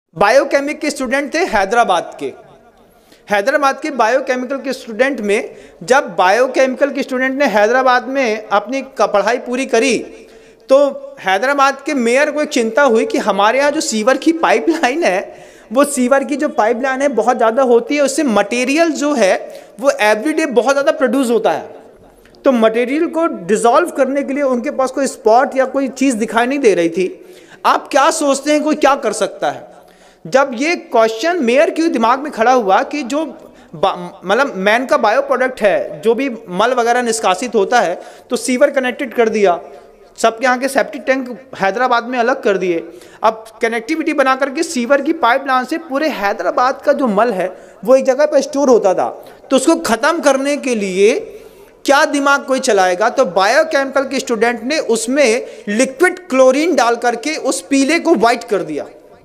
Biochemic के student थे हैदराबाद के बायोकेमिकल के स्टूडेंट में, जब बायोकेमिकल के स्टूडेंट ने हैदराबाद में अपनी पढ़ाई पूरी करी तो हैदराबाद के मेयर को एक चिंता हुई कि हमारे यहाँ जो सीवर की पाइपलाइन है, वो सीवर की जो पाइपलाइन है बहुत ज़्यादा होती है, उससे मटेरियल जो है वो एवरीडे बहुत ज़्यादा प्रोड्यूस होता है। तो मटेरियल को डिसॉल्व करने के लिए उनके पास कोई स्पॉट या कोई चीज़ दिखाई नहीं दे रही थी। आप क्या सोचते हैं कोई क्या कर सकता है? जब ये क्वेश्चन मेयर के दिमाग में खड़ा हुआ कि जो मतलब मैन का बायो प्रोडक्ट है, जो भी मल वगैरह निष्कासित होता है, तो सीवर कनेक्टेड कर दिया, सबके यहाँ के सेप्टिक टैंक हैदराबाद में अलग कर दिए। अब कनेक्टिविटी बना करके सीवर की पाइपलाइन से पूरे हैदराबाद का जो मल है वो एक जगह पर स्टोर होता था। तो उसको ख़त्म करने के लिए क्या दिमाग कोई चलाएगा? तो बायोकेमिकल के स्टूडेंट ने उसमें लिक्विड क्लोरीन डाल करके उस पीले को वाइट कर दिया,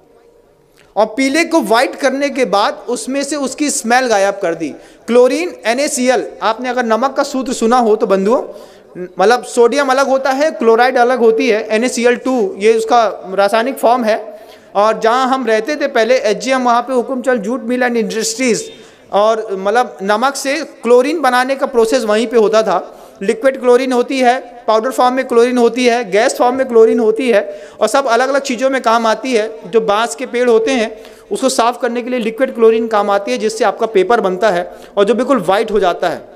और पीले को वाइट करने के बाद उसमें से उसकी स्मेल गायब कर दी। क्लोरीन NaCl, आपने अगर नमक का सूत्र सुना हो तो बंधुओं, मतलब सोडियम अलग होता है, क्लोराइड अलग होती है, NaCl2 ये उसका रासायनिक फॉर्म है। और जहाँ हम रहते थे पहले HGM, वहाँ पे Hukumchand jute mill and industries, और मतलब नमक से क्लोरीन बनाने का प्रोसेस वहीं पे होता था। लिक्विड क्लोरीन होती है, पाउडर फॉर्म में क्लोरीन होती है, गैस फॉर्म में क्लोरीन होती है, और सब अलग अलग चीज़ों में काम आती है। जो बांस के पेड़ होते हैं उसको साफ़ करने के लिए लिक्विड क्लोरीन काम आती है, जिससे आपका पेपर बनता है और जो बिल्कुल वाइट हो जाता है।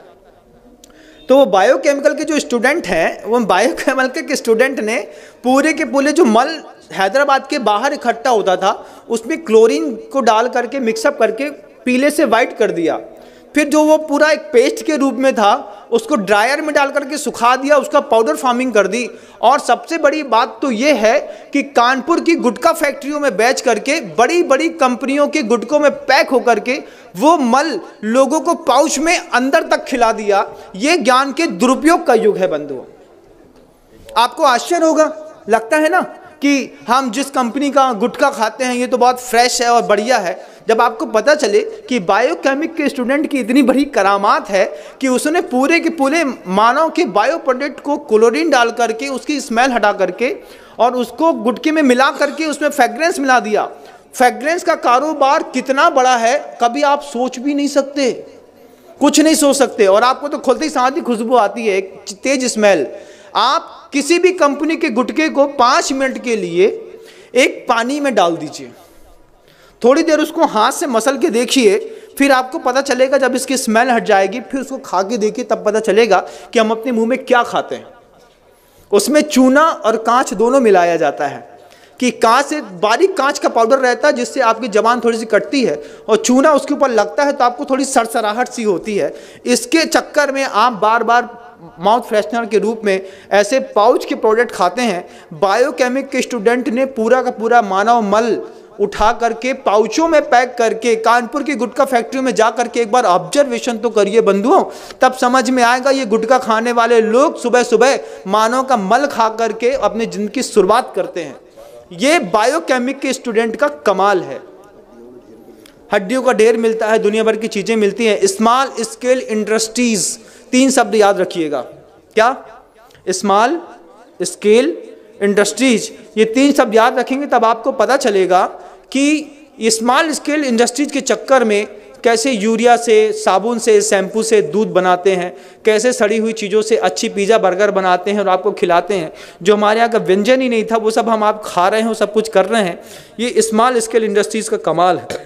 तो वो बायोकेमिकल के जो स्टूडेंट हैं, वो बायोकेमिकल के स्टूडेंट ने पूरे के पूरे जो मल हैदराबाद के बाहर इकट्ठा होता था उसमें क्लोरीन को डाल करके मिक्सअप करके पीले से वाइट कर दिया। फिर जो वो पूरा एक पेस्ट के रूप में था उसको ड्रायर में डाल करके सुखा दिया, उसका पाउडर फार्मिंग कर दी। और सबसे बड़ी बात तो ये है कि कानपुर की गुटखा फैक्ट्रियों में बेच करके बड़ी बड़ी कंपनियों के गुटकों में पैक होकर के वो मल लोगों को पाउच में अंदर तक खिला दिया। ये ज्ञान के दुरुपयोग का युग है बंधुओं। आपको आश्चर्य होगा, लगता है ना कि हम जिस कंपनी का गुटखा खाते हैं ये तो बहुत फ्रेश है और बढ़िया है। जब आपको पता चले कि बायोकेमिक के स्टूडेंट की इतनी बड़ी करामात है कि उसने पूरे के पूरे मानव के बायो प्रोडक्ट को क्लोरीन डाल करके उसकी स्मेल हटा करके और उसको गुटके में मिला करके उसमें फ्रेग्रेंस मिला दिया। फ्रेग्रेंस का कारोबार कितना बड़ा है कभी आप सोच भी नहीं सकते, कुछ नहीं सोच सकते। और आपको तो खुलते ही साथ ही खुशबू आती है, एक तेज स्मेल। आप किसी भी कंपनी के गुटके को 5 मिनट के लिए एक पानी में डाल दीजिए, थोड़ी देर उसको हाथ से मसल के देखिए, फिर आपको पता चलेगा, जब इसकी स्मेल हट जाएगी फिर उसको खा के देखिए, तब पता चलेगा कि हम अपने मुंह में क्या खाते हैं। उसमें चूना और कांच दोनों मिलाया जाता है कि कांच से बारीक कांच का पाउडर रहता है जिससे आपकी जबान थोड़ी सी कटती है, और चूना उसके ऊपर लगता है तो आपको थोड़ी सरसराहट सी होती है। इसके चक्कर में आप बार बार माउथ फ्रेशनर के रूप में ऐसे पाउच के प्रोडक्ट खाते हैं। बायोकेमिक के स्टूडेंट ने पूरा का पूरा मानव मल उठा करके पाउचों में पैक करके कानपुर की गुटखा फैक्ट्री में जा करके एक बार ऑब्जर्वेशन तो करिए बंधुओं, तब समझ में आएगा ये गुटखा खाने वाले लोग सुबह सुबह मानव का मल खा करके अपनी जिंदगी की शुरुआत करते हैं। ये बायोकेमिक के स्टूडेंट का कमाल है। हड्डियों का ढेर मिलता है, दुनिया भर की चीज़ें मिलती हैं। स्मॉल स्केल इंडस्ट्रीज, 3 शब्द याद रखिएगा। क्या? स्मॉल स्केल इंडस्ट्रीज, ये 3 शब्द याद रखेंगे तब आपको पता चलेगा कि स्मॉल स्केल इंडस्ट्रीज के चक्कर में कैसे यूरिया से, साबुन से, शैम्पू से दूध बनाते हैं, कैसे सड़ी हुई चीज़ों से अच्छी पिज़्ज़ा बर्गर बनाते हैं और आपको खिलाते हैं। जो हमारे यहाँ का व्यंजन ही नहीं था वो सब हम आप खा रहे हैं, वो सब कुछ कर रहे हैं। ये स्मॉल स्केल इंडस्ट्रीज़ का कमाल है।